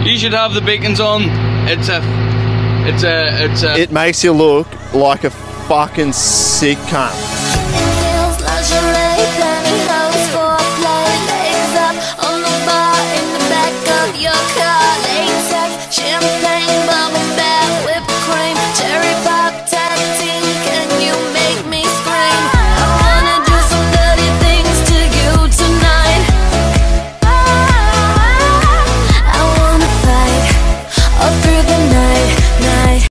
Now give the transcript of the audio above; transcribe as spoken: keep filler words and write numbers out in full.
You should have the beacons on. It's a, it's a, it's a. It makes you look like a fucking sick cunt.